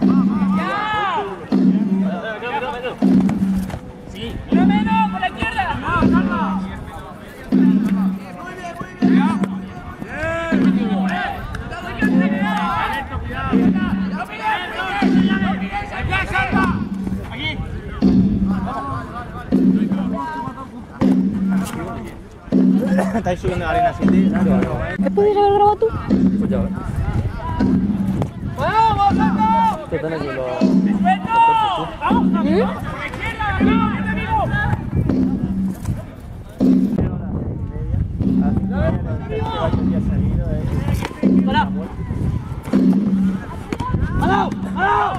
Sí. ¡Menos! ¡Por la izquierda! ¡Calma! ¿Estáis subiendo la arena City? ¿Me puedes haber grabado tú? Pues ya ves. ¡Vamos, Santo! ¿Qué tal aquí los...? ¡Vamos! ¡Por la izquierda! ¡No! ¡Este amigo! ¡Pará! ¡Pará! ¡Pará!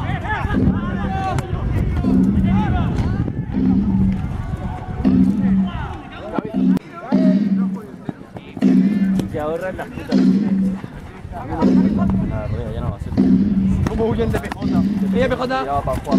Se ahorran las putas. Nada, ya no va a ser. ¿Cómo huyen de PJ? ¡Mira PJ! Tiraba para jugar.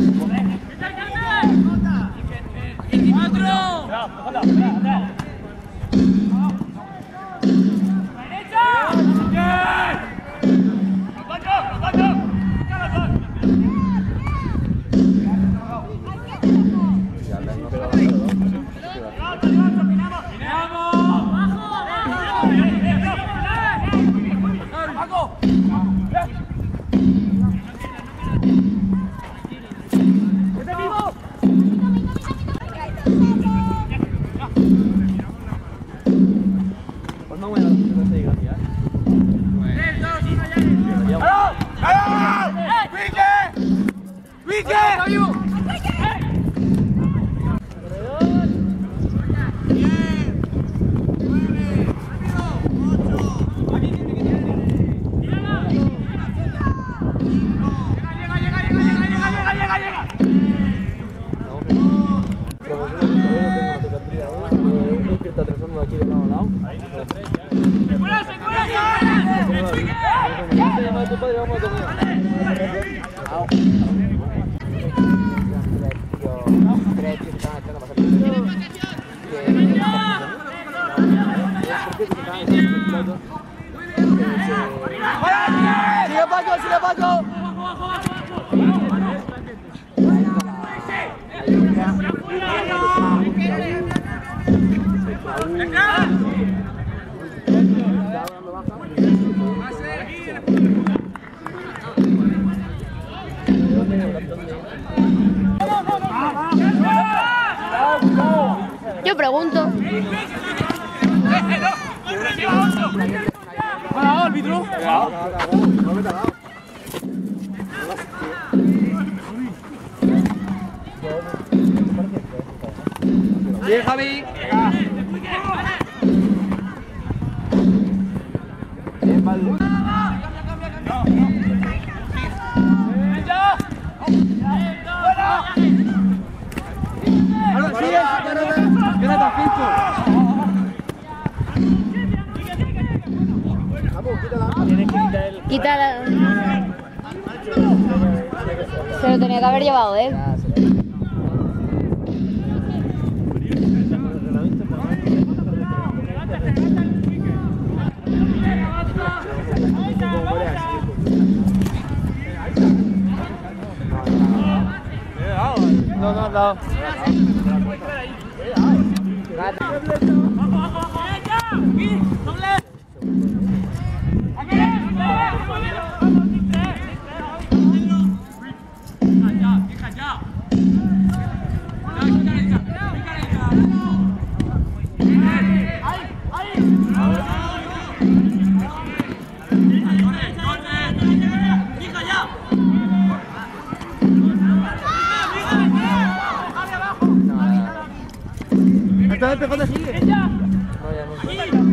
¡Sigue Paco! Yo pregunto. ¡Hola, árbitro! Bien, Javi. Quítala. Se lo tenía que haber llevado, ¿eh? No. Entonces PJ sigue. No, ya no.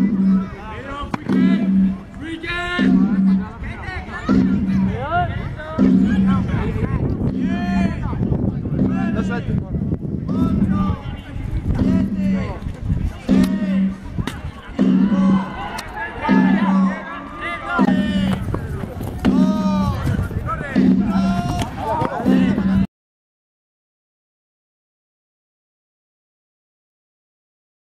No sueltes.